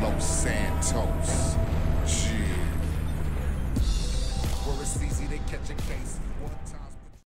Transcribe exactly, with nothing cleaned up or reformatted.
Los Santos. Yeah. Where it's easy to catch a case one time.